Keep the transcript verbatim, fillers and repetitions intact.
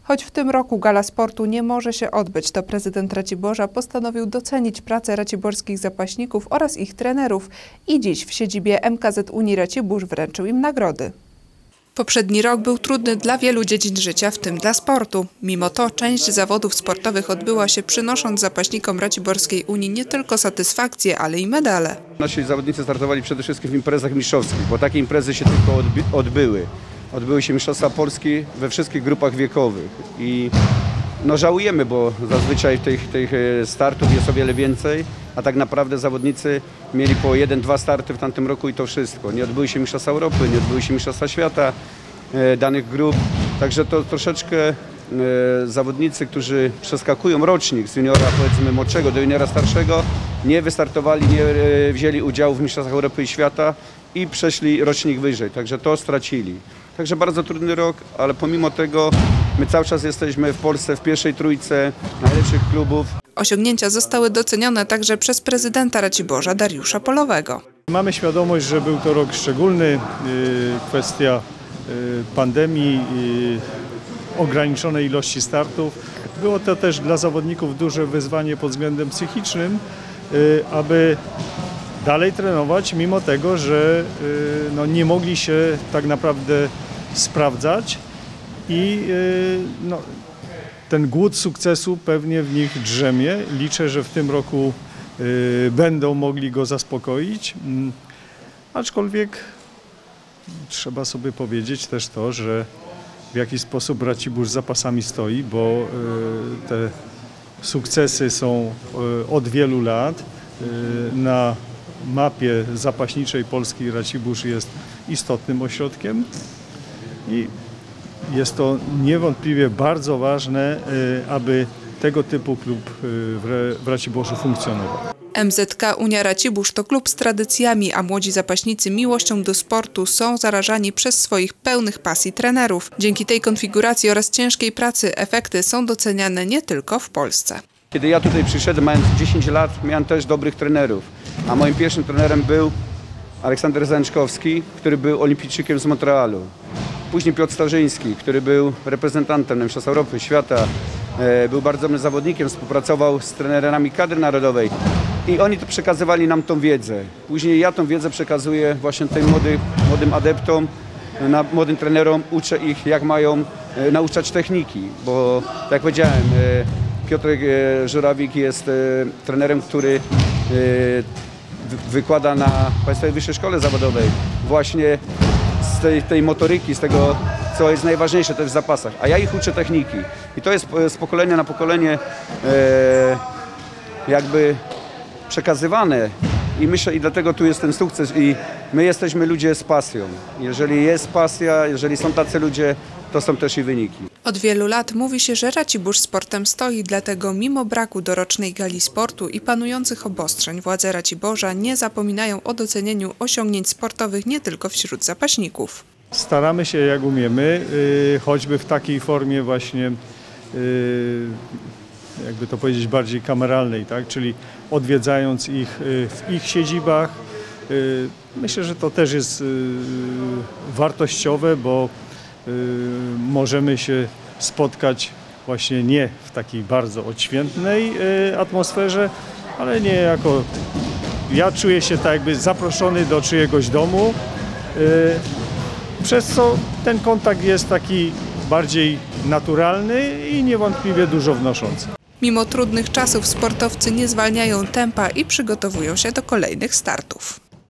Choć w tym roku gala sportu nie może się odbyć, to prezydent Raciborza postanowił docenić pracę raciborskich zapaśników oraz ich trenerów i dziś w siedzibie M K Z Unii Racibórz wręczył im nagrody. Poprzedni rok był trudny dla wielu dziedzin życia, w tym dla sportu. Mimo to część zawodów sportowych odbyła się, przynosząc zapaśnikom Raciborskiej Unii nie tylko satysfakcje, ale i medale. Nasi zawodnicy startowali przede wszystkim w imprezach mistrzowskich, bo takie imprezy się tylko odby odbyły. Odbyły się Mistrzostwa Polski we wszystkich grupach wiekowych i no żałujemy, bo zazwyczaj tych, tych startów jest o wiele więcej, a tak naprawdę zawodnicy mieli po jeden, dwa starty w tamtym roku i to wszystko. Nie odbyły się Mistrzostwa Europy, nie odbyły się Mistrzostwa Świata e, danych grup, także to troszeczkę e, zawodnicy, którzy przeskakują rocznik z juniora powiedzmy młodszego do juniora starszego, nie wystartowali, nie e, wzięli udziału w Mistrzostwach Europy i Świata i przeszli rocznik wyżej, także to stracili. Także bardzo trudny rok, ale pomimo tego my cały czas jesteśmy w Polsce w pierwszej trójce najlepszych klubów. Osiągnięcia zostały docenione także przez prezydenta Raciborza Dariusza Polowego. Mamy świadomość, że był to rok szczególny, kwestia pandemii, ograniczonej ilości startów. Było to też dla zawodników duże wyzwanie pod względem psychicznym, aby dalej trenować, mimo tego, że no, nie mogli się tak naprawdę sprawdzać i no, ten głód sukcesu pewnie w nich drzemie. Liczę, że w tym roku będą mogli go zaspokoić, aczkolwiek trzeba sobie powiedzieć też to, że w jaki sposób Racibórz za pasami stoi, bo te sukcesy są od wielu lat. Na mapie zapaśniczej Polski Racibórz jest istotnym ośrodkiem i jest to niewątpliwie bardzo ważne, aby tego typu klub w Raciborzu funkcjonował. M Z K Unia Racibórz to klub z tradycjami, a młodzi zapaśnicy miłością do sportu są zarażani przez swoich pełnych pasji trenerów. Dzięki tej konfiguracji oraz ciężkiej pracy efekty są doceniane nie tylko w Polsce. Kiedy ja tutaj przyszedłem, mając dziesięć lat, miałem też dobrych trenerów, a moim pierwszym trenerem był Aleksander Zajączkowski, który był olimpijczykiem z Montrealu. Później Piotr Starzyński, który był reprezentantem na Mistrzostwach Europy, Świata, był bardzo dobrym zawodnikiem, współpracował z trenerami kadry narodowej i oni to przekazywali nam tą wiedzę. Później ja tą wiedzę przekazuję właśnie tym młodym, młodym adeptom, młodym trenerom, uczę ich, jak mają nauczać techniki, bo tak jak powiedziałem, Piotrek Żurawik jest trenerem, który wykłada na Państwowej Wyższej Szkole Zawodowej właśnie z tej, tej motoryki, z tego, co jest najważniejsze też w zapasach, a ja ich uczę techniki i to jest z pokolenia na pokolenie jakby przekazywane i myślę, i dlatego tu jest ten sukces i my jesteśmy ludzie z pasją. Jeżeli jest pasja, jeżeli są tacy ludzie, to są też i wyniki. Od wielu lat mówi się, że Racibórz sportem stoi, dlatego mimo braku dorocznej gali sportu i panujących obostrzeń władze Raciborza nie zapominają o docenieniu osiągnięć sportowych nie tylko wśród zapaśników. Staramy się jak umiemy, choćby w takiej formie właśnie, jakby to powiedzieć, bardziej kameralnej, tak? Czyli odwiedzając ich w ich siedzibach. Myślę, że to też jest wartościowe, bo możemy się spotkać właśnie nie w takiej bardzo odświętnej atmosferze, ale nie jako... Ja czuję się tak jakby zaproszony do czyjegoś domu, przez co ten kontakt jest taki bardziej naturalny i niewątpliwie dużo wnoszący. Mimo trudnych czasów sportowcy nie zwalniają tempa i przygotowują się do kolejnych startów.